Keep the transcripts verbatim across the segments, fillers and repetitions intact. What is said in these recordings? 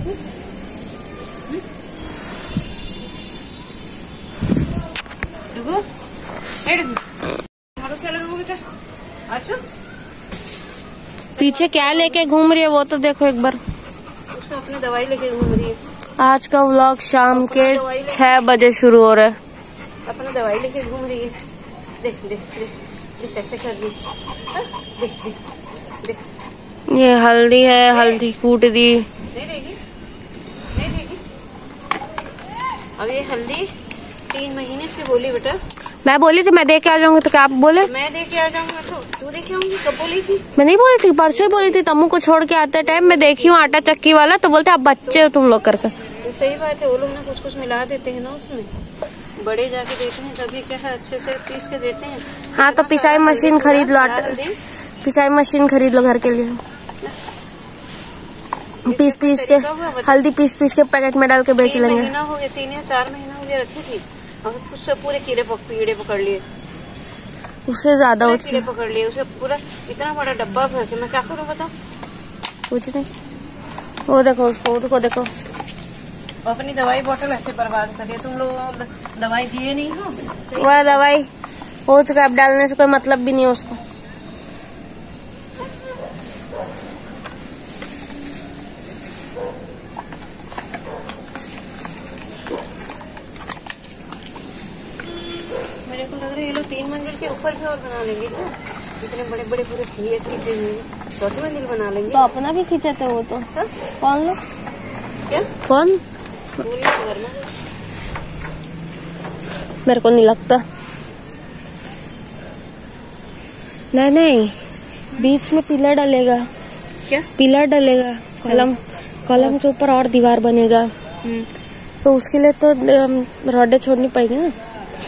डुगू, ए डुगू, मारो क्या लगा बेटा? अच्छा पीछे क्या लेके घूम रही है वो तो देखो एक बार। उसने अपनी दवाई लेके घूम रही है। आज का व्लॉग शाम के छह बजे शुरू हो रहा है। अपना दवाई लेके घूम रही है। देख देख देख देख कैसे कर रही है। देख देख देख ये हल्दी है, हल्दी कूट दी। नहीं देगी, नहीं देगी। अब ये हल्दी तीन महीने से बोली बेटा। मैं बोली थी मैं दे के आ जाऊंगी तो क्या आप बोले? मैं दे के आ जाऊंगा तो तू दे के आऊंगी। कब बोली थी? मैं नहीं बोली थी, परसों ही बोली थी। तम्मू को छोड़ के आते टाइम मैं देखी हूँ आटा चक्की वाला, तो बोलते आप बच्चे हो तुम लोग करके। सही बात है, वो लोग ना कुछ कुछ मिला देते हैं ना उसमें। बड़े जाके देते हैं तभी क्या है अच्छे से पीस के देते हैं। हाँ तो पिसाई मशीन खरीद लो, आटा पिसाई मशीन खरीद लो घर के लिए। पीस पीस के हल्दी पीस पीस के पैकेट में डाल के बेच लेंगे। महीना हो गया, तीन या चार महीना हो गया रखी थी और उससे पूरे कीड़े कीड़े पकड़ लिए। उससे ज्यादा कीड़े पकड़ लिए उसे पूरा इतना बड़ा डब्बा भर के। मैं क्या करूँ बताओ? कुछ नहीं। वो देखो उसको, उसको देखो अपनी दवाई बोतल ऐसे बर्बाद करिए। तुम लोग दवाई दिए नहीं हो। वह दवाई हो चुका, अब डालने से कोई मतलब भी नहीं है उसको। मेरे को लग रहा है ये लोग तीन मंजिल के ऊपर भी और बना लेंगे क्या? इतने बड़े बड़े पूरे खींचे खींचे हुए चौथी मंजिल बना लेंगे। तो अपना भी खींचे थे वो तो। हा? कौन लोग? क्या कौन? मेरे को नहीं लगता। नहीं नहीं, बीच में पिलर डलेगा। क्या पिलर डलेगा? कॉलम कॉलम के ऊपर और दीवार बनेगा, तो उसके लिए तो रॉडे छोड़नी पड़ेगी ना।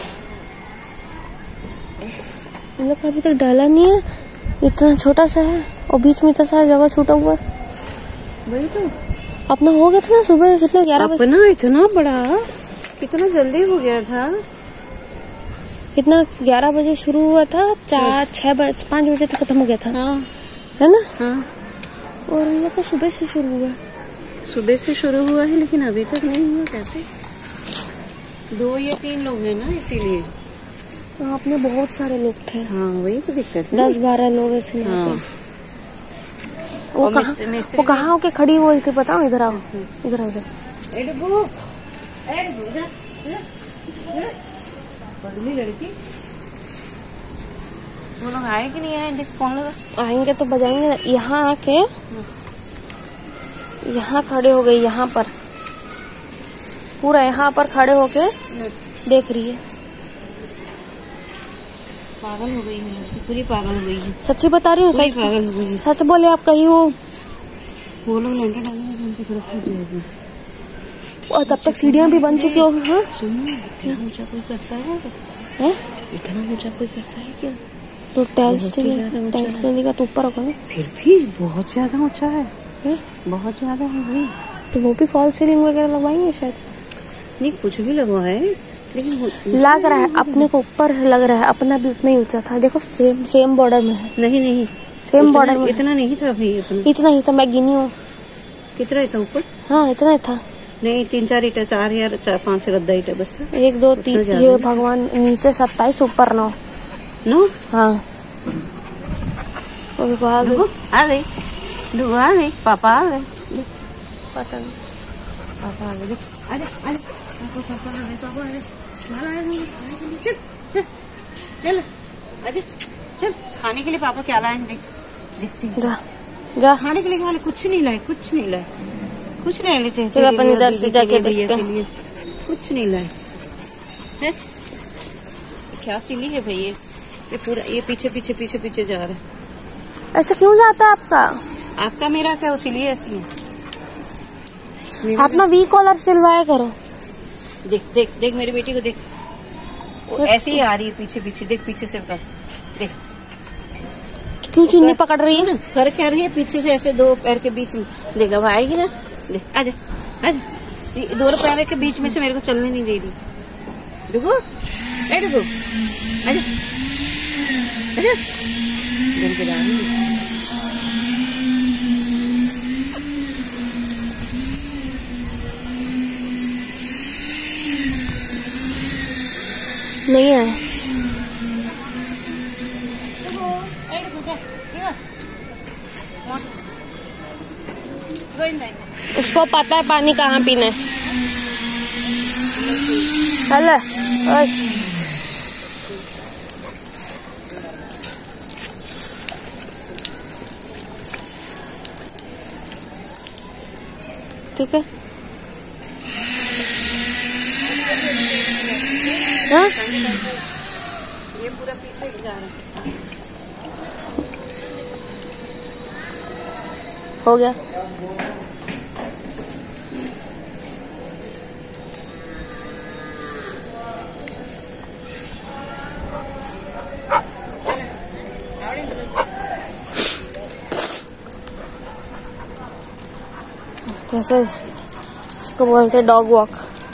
इन लोग अभी तक डाला नहीं है, इतना छोटा सा है और बीच में इतना सारा जगह छूटा हुआ है। वही तो अपना हो गया था ना सुबह कितना ग्यारह बजे। अपना इतना बड़ा कितना जल्दी हो गया था। कितना ग्यारह बजे शुरू हुआ था, चार छह बजे पाँच बजे तक खत्म हो गया था। हाँ। है ना? हाँ। और इन लोग का सुबह से शुरू हुआ। सुबह से शुरू हुआ है लेकिन अभी तक नहीं हुआ। कैसे? दो या तीन लोग हैं ना इसीलिए। आप में बहुत सारे लोग थे। हाँ वही तो दिक्कत है। दस बारह लोग इसमें। हाँ। वो कहाँ वो कहाँ होके खड़ी हुई थी बताओ? इधर आओ, इधर आओ। पगली लड़की। वो लोग आए कि नहीं आए? देख कौन लोग आएंगे तो बजाएंगे। यहाँ आके यहाँ खड़े हो गए, यहाँ पर पूरा यहाँ पर खड़े होके देख रही है। पागल हो गई है, पूरी पागल हो गई है। सच्ची बता रही हूँ, सही पागल हो गई है। सच बोले आप कहीं हो। वो लोग लैंटर डालेंगे तो उनकी तरफ हो जाएगी। और तब तक सीढ़ियाँ भी बन चुकी होगी। हाँ सुनिए, इतना ऊंचा कोई करता है? है? इतना ऊंचा कोई करता है क्या? तो टाइल्स टाइल्स चलेगा तो ऊपर होगा ना। फिर भी बहुत ज्यादा ऊंचा है, है? बहुत ज्यादा है भाई। तो वो भी फॉल सीलिंग वगैरह लगवाएंगे शायद। नहीं कुछ भी लगवाए लेकिन लग रहा है अपने को ऊपर लग रहा है अपना भी उतना ही ऊंचा था। देखो सेम सेम बॉर्डर में है। नहीं नहीं सेम बॉर्डर में इतना नहीं था भाई। इतना इतना ही था, मैं गिनी हूँ। कितना था ऊपर? हाँ इतना ही था। नहीं तीन चार ईटा, चार या चार पाँच रद्दा ईटा बस था। एक दो तीन, ये भगवान नीचे सत्ताईस ऊपर नौ नौ। हाँ आ गई आ गई डुगू आ गई, पापा आ गए। पता नहीं पापा आ गए। अरे अरे पापा आ गए, पापा आ गए। चल चल चल अजय चल, खाने के लिए पापा क्या लाएंगे देखते हैं। जा जा खाने के लिए खाने कुछ नहीं लाए, कुछ नहीं लाए, कुछ नहीं लेते हैं। चल अपन इधर से जाके देखते हैं। कुछ नहीं लाए है। क्या सिली है भाई ये ये पूरा ये पीछे पीछे पीछे पीछे जा रहा है। ऐसा क्यों जाता है आपका? आपका मेरा क्या उसीलिए ऐसी अपना वी कॉलर सिलवाया करो। देख देख देख मेरी बेटी को देख, वो ऐसे ही आ रही है पीछे पीछे। देख पीछे से कर देख, क्यों चुन्नी पकड़ रही है? कर क्या रही है पीछे से ऐसे दो पैर के बीच में। देख अब आएगी ना, देख आजा आजा। दो पैर के बीच में से मेरे को चलने नहीं दे रही। डुगू ए डुगू आजा आजा। नहीं है। उसको पता है पानी कहाँ पीना है। हेलो ओए ठीक है। हाँ? ये पूरा पीछे जा रहा है। हो गया। कैसे इसको बोलते डॉग वॉक।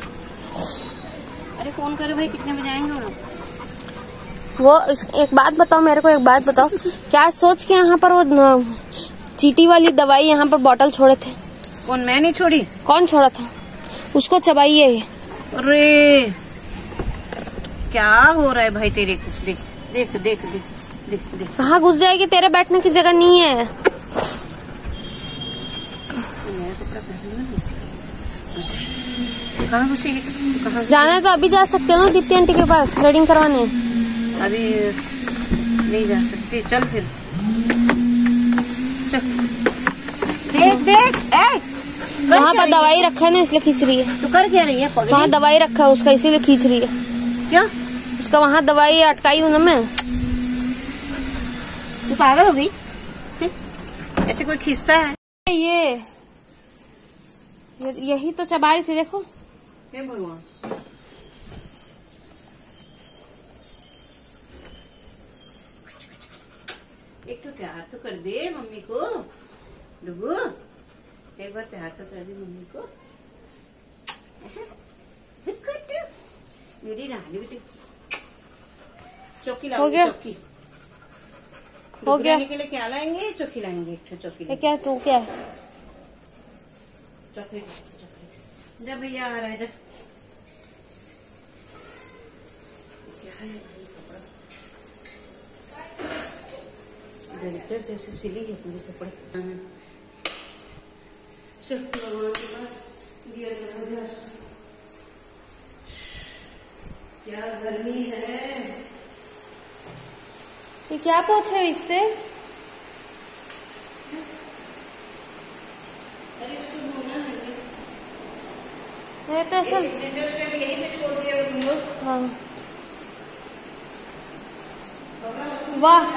अरे फोन करो भाई, कितने बजे आएंगे वो लोग? वो इस, एक बात बताओ मेरे को, एक बात बताओ क्या सोच के यहाँ पर वो चीटी वाली दवाई यहाँ पर बोतल छोड़े थे? कौन? मैं नहीं छोड़ी। कौन छोड़ा था? उसको चबाइए। अरे क्या हो रहा है भाई तेरे को? देख देख देख देख देख देख। कहाँ घुस जाएगी? तेरे बैठने की जगह नहीं है। कहाँ घुसेगी? कहाँ जाना है तो अभी जा सकते हो ना दीप्ति आंटी के पास थ्रेडिंग करवाने। अभी नहीं जा सकते, चल फिर चल। देख देख ए, वहाँ पर दवाई रखा है ना इसलिए खींच रही है। तू कर क्या रही है? वहाँ दवाई रखा है उसका इसीलिए खींच रही है। क्या? उसका वहाँ दवाई अटकाई हूँ ना मैं। तू पागल हो गई? ऐसे कोई खींचता है? ये यही तो चबा रही थी, देखो। हे भगवान, एक तो प्यार तो कर दे मम्मी को। डुगू एक बार प्यार तो कर दे मम्मी को। मेरी रानी बेटी। चौकी हो गया? चौकी हो गया? के लिए क्या लाएंगे? चौकी लाएंगे। एक चौकी। ये क्या तू क्या है? चौकी जब भैया आ रहा है। दरिद्र जैसे सिली है पूरे कपड़े। भगवान के पास दिया जबरदस्त। क्या गर्मी है। ये क्या पूछे इससे? अरे इसको धोना है। ये तो ऐसा यही पे छोड़ दिया तुम लोग। हाँ। वाह।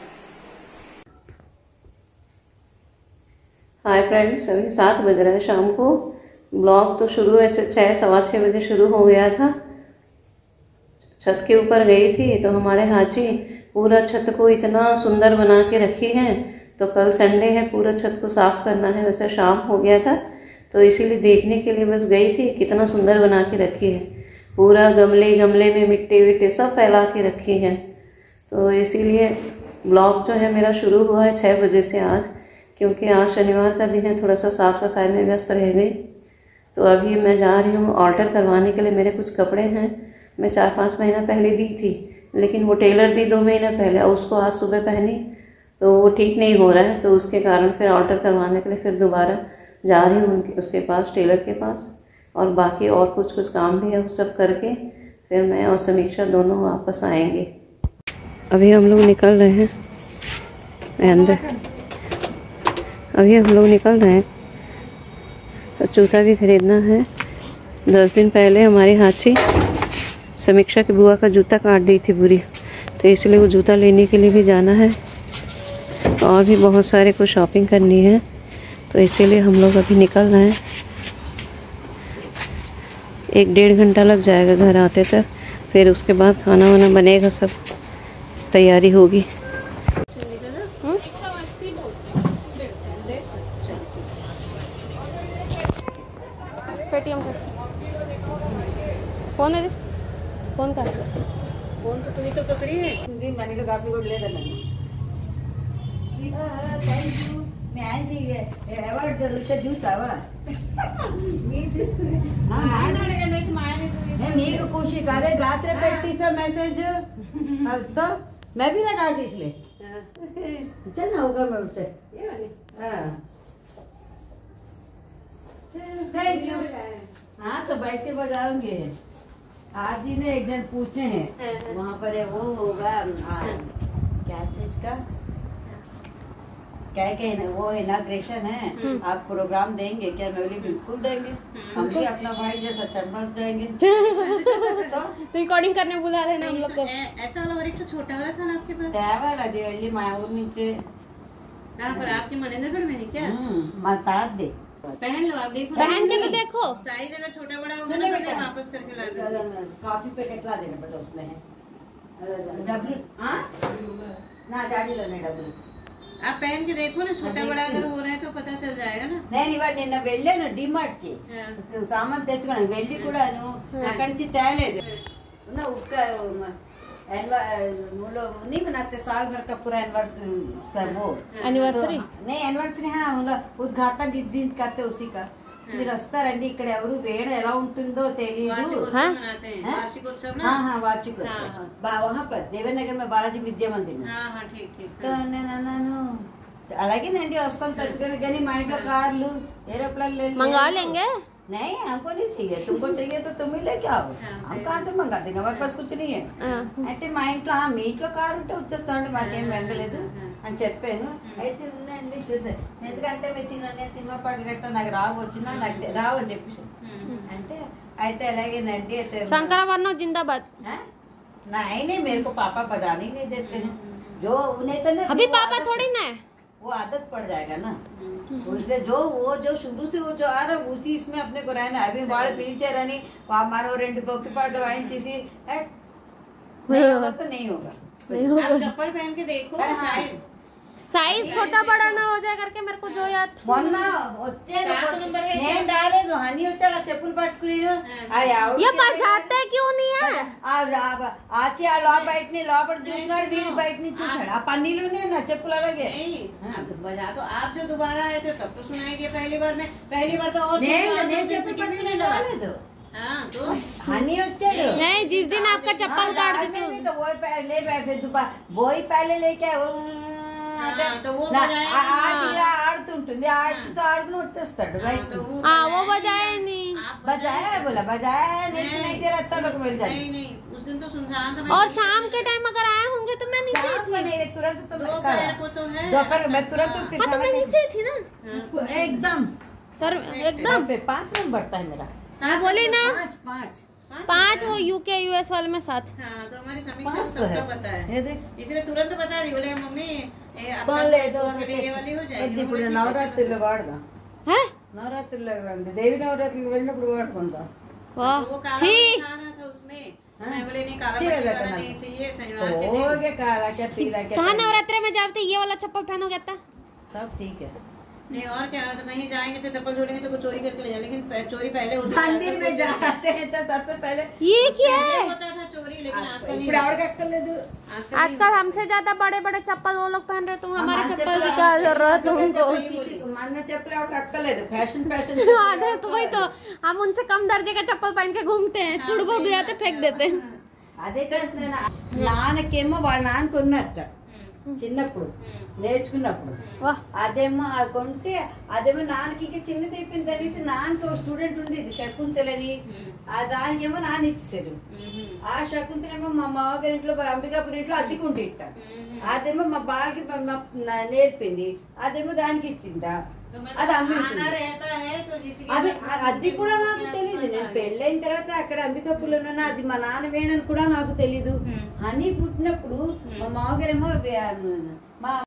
हाय फ्रेंड्स, अभी सात बज रहा है शाम को। ब्लॉग तो शुरू ऐसे छः सवा छः बजे शुरू हो गया था। छत के ऊपर गई थी तो हमारे हाची पूरा छत को इतना सुंदर बना के रखी है। तो कल संडे है, पूरा छत को साफ करना है। वैसे शाम हो गया था तो इसीलिए देखने के लिए बस गई थी कितना सुंदर बना के रखी है। पूरा गमले गमले में मिट्टी विट्टी सब फैला के रखी है। तो इसीलिए ब्लॉग जो है मेरा शुरू हुआ है छः बजे से आज, क्योंकि आज शनिवार का दिन है। थोड़ा सा साफ़ सफाई में व्यस्त रह गई। तो अभी मैं जा रही हूँ ऑल्टर करवाने के लिए। मेरे कुछ कपड़े हैं, मैं चार पाँच महीना पहले दी थी, लेकिन वो टेलर दी दो महीना पहले, और उसको आज सुबह पहनी तो वो ठीक नहीं हो रहा है। तो उसके कारण फिर ऑल्टर करवाने के लिए फिर दोबारा जा रही हूँ उनके उसके पास, टेलर के पास। और बाकी और कुछ कुछ काम भी है, वो सब करके फिर मैं और समीक्षा दोनों वापस आएंगे। अभी हम लोग निकल रहे हैं अंदर। अभी हम लोग निकल रहे हैं तो जूता भी खरीदना है। दस दिन पहले हमारी हाची समीक्षा की बुआ का जूता काट दी थी पूरी, तो इसलिए वो जूता लेने के लिए भी जाना है। और भी बहुत सारे को शॉपिंग करनी है, तो इसीलिए हम लोग अभी निकल रहे हैं। एक डेढ़ घंटा लग जाएगा घर आते तक। फिर उसके बाद खाना वाना बनेगा, सब तैयारी होगी। पेटीएम कर फोन है, फोन कर फोन तो तुम्ही तो पकड़ी है। मनी लोग आप लोग ले देना। Thank you. मैं आई थी ये अवार्ड जरूर से जूता वा। ना ना ना नहीं तो माया नहीं నీకు ఖుషి కాదే రాత్రి పెట్టిసా మెసేज तो मैं भी लगा दी इसलिए चल ना होगा मैं उसे थैंक यू। हाँ तो बैठ के बजाओगे। आज जी ने एक जन पूछे हैं वहाँ पर है वो होगा क्या चीज का क्या कहना वो इनाग्रेशन है आप प्रोग्राम देंगे क्या? मैं बोली बिल्कुल देंगे हम भी अपना भाई जैसा चमक जाएंगे। तो रिकॉर्डिंग करने बुला रहे ना हम लोग को। ऐसा वाला और एक तो छोटा वाला था ना आपके पास त्या वाला दिवाली मायावर नीचे हाँ पर आपके मनेंद्रगढ़ में है क्या? मतात दे पहन लो आप देखो पहन के तो देखो साइज अगर छोटा बड़ा होगा ना तो वापस करके ला दो। काफी पैकेट ला देना बेटा उसमें है डब्ल्यू हाँ ना जाड़ी लेने डब्ल्यू आप पहन के देखो ना छोटा बड़ा अगर हो रहा है तो पता चल जाएगा ना। నేను ఇవాళ నిన్న వెళ్ళాను డిమార్ట్ కి సామాన్ తెచ్చుకున్నాను వెళ్ళి కూడాను అక్కడి నుంచి తేలేదు ना उसका वो लोग नहीं बनाते साल भर का पूरा एनिवर्सरी वो एनिवर्सरी नहीं एनिवर्सरी हाँ उद्घाटन जिस दिन करते उसी का మీరు వస్తారండి ఇక్కడ ఎవరు వేడ ఎలా ఉంటుందో తెలియదు। हाँ हाँ वार्षिकोत्सव वहाँ पर देवेनगर में बालाजी विद्या मंदिर में तो నేను అలాగేనండి వస్తాం తప్పకుండా కానీ మా ఇంట్లో కార్లు ఏరోప్లేన్ मंगा लेंगे। नहीं हमको नहीं चाहिए तुमको चाहिए तो तुम ही लेके आओ हम कहाँ से मंगा देंगे हमारे पास कुछ नहीं है అంటే మా ఇంట్లో మీ ఇంట్లో కారు ఉంటే వచ్చేస్తామండి మాకేం వెంగలేదు అని చెప్పాను। అయితే ఉండండి చూద్దాం ఎందుకంటే మీ సినిమా నేను సినిమా పాటలు గట్టా నాకు రావు వచ్చినా నాకు రావు అని చెప్పేసి అంటే అయితే అలాగేనండి అయితే शंकराभरण जिंदाबाद। नहीं नहीं मेरे को पापा बजाने ही नहीं देते हैं जो उन्हें तो अभी पापा थोड़ी ना है वो आदत पड़ जाएगा ना इसलिए जो वो जो शुरू से वो जो आ रहा उसी इसमें अपने को रहना है। अभी वाले व्हील चेयर नहीं हमारे रेंट पोके पाट वाइन किसी नहीं होगा तो नहीं होगा नहीं होगा। चप्पल पहन के देखो साइज साइज छोटा बड़ा ना हो जाए करके मेरे को जो याद మొన్న వచ్చే నేను రాలేదు హనీ వచ్చాడు చెప్పులు పట్టుకుని ये बजाते क्यों नहीं है? ఆచి ఆ లో బయటని లోపల చూసినాడు వీడి బయటని చూసాడు ఆ పన్నీలోనే నా చెప్పులు అలాగే बजा तो आप जो दोबारा आए थे तब तो सुनाएंगे पहली बार में पहली बार तो और నేను చెప్పులు పట్టుకుని రాలేదు तो हनी వచ్చాడు नहीं जिस दिन आपका चप्पल काट देते हो तो वो पहले बैठे दोबारा वो ही पहले लेके ఆడుతుంటుంది ఆడుతూ ఆడుకుని వచ్చేస్తాడు బయట वो बजाए नहीं बजाया है बोला बजाया है नहीं सुनाई दे रहा था लोग मिल जाए नहीं नहीं उस दिन तो सुनसान था और शाम के टाइम अगर आए होंगे तो मैं नीचे थी नहीं तुरंत तो दोपहर को तो है दोपहर मैं तुरंत हाँ तो मैं नीचे थी ना एकदम सर एकदम पाँच नंबर बढ़ता है मेरा मैं बोली ना पाँच पाँच पाँच वो यूके यूएस वाले में साथ। हाँ तो हमारी समीक्षा सबका पता है इसलिए तुरंत बता रही बोले मम्मी वाली हो जाएगी ఇప్పుడు నవరాత్రిలో వాడదా है నవరాత్రిలో వాడదా దేవి నవరాత్రికి వెళ్ళినప్పుడు వాడుకుందా वाह छी खाना था उसमें मैं बोले नहीं काला पट्टी वाला नहीं चाहिए शनिवार के दिन हो गया काला क्या पीला क्या कहाँ नवरात्रि में जाते ये वाला चप्पल पहनोगे था सब ठीक है नहीं और क्या तो कहीं जाएंगे तो चप्पल जोड़ेंगे तो कुछ चोरी करके ले जाए लेकिन चोरी पहले होती है मंदिर में जाते हैं तो सबसे पहले ये क्या है होता था चोरी लेकिन आजकल नहीं प्राउड का कर ले दो आजकल हमसे ज्यादा बड़े बड़े चप्पल वो लोग पहन रहे तुम हमारे चप्पल की क्या जरूरत तुमको मानना चप्पल और का कर ले दो फैशन फैशन आधे तो वही तो हम उनसे कम दर्जे का चप्पल पहन के घूमते हैं तुड़ फुड़ जाते फेंक देते हैं అదే చెప్తున్నా నాన్నకేమో వాళ్ళ నాన్న కొన్నట్ట చిన్నప్పుడు నేర్చుకున్నప్పుడు అదేమో కొంటే అదేమో నాన్నకి చిన్నది అయిపోయింది అనేసి నాన్నకి ఒక స్టూడెంట్ ఉండేది శకుంతలని ఆ దానికేమో నాన్న ఇచ్చేసాడు ఆ శకుంతల ఏమో మా మామగారి ఇంట్లో అంబికాపురం ఇంట్లో అద్దెకుంటే ఇట్ట అదేమో మా బాలకి నేర్పింది అదేమో దానికి ఇచ్చిందా అది అమ్మి అది అది కూడా నాకు తెలియదు నేను పెళ్ళైన తర్వాత అక్కడ అంబికాపురంలో ఉన్నా అది మా నాన్న వేణని కూడా నాకు తెలీదు హనీ పుట్టినప్పుడు మా మామగారేమో మా